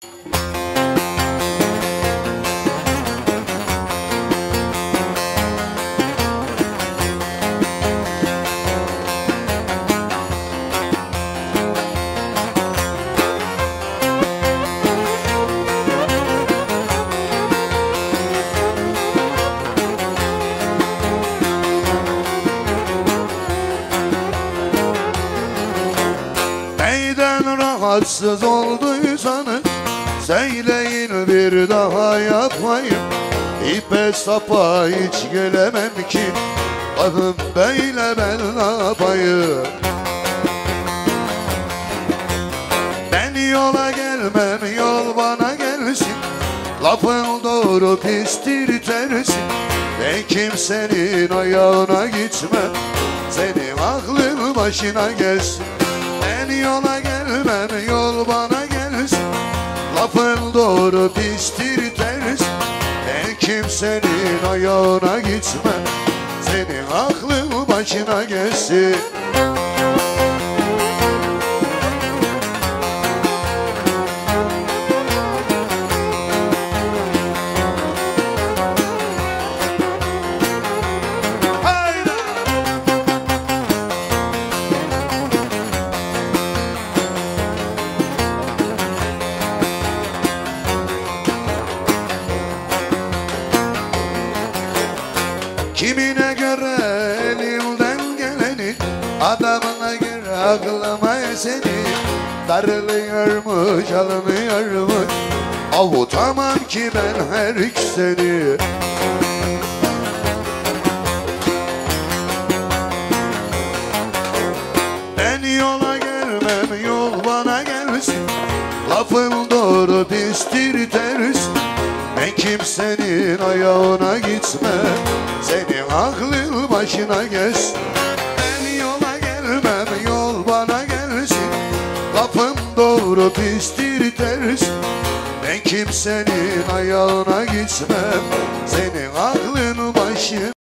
Neyden rahatsız olduysanız söyleyin, bir daha yapmayın. İpe sapa hiç gelemem ki, bakın böyle ben ne yapayım? Ben yola gelmem, yol bana gelsin. Lafın doğru pistir tersin. Ben kimsenin ayağına gitmem, senin aklın başına gelsin. Ben yola gelmem, yol bana gelsin. Lafın doğru pistir tersin. Ben kimsenin ayağına gitmem, senin aklın başına gelsin. Kimine göre elimden geleni, adamına göre aklıma eseni. Darılıyor mu, çalınıyor mu, avutamam ki ben her ikisini. Ben yola gelmem, yol bana gelsin. Lafın doğru pistir tersin. Ben kimsenin ayağına gitmem, senin aklın başına gelsin. Ben yola gelmem, yol bana gelsin. Lafın doğru pistir tersin. Ben kimsenin ayağına gitmem, senin aklın başına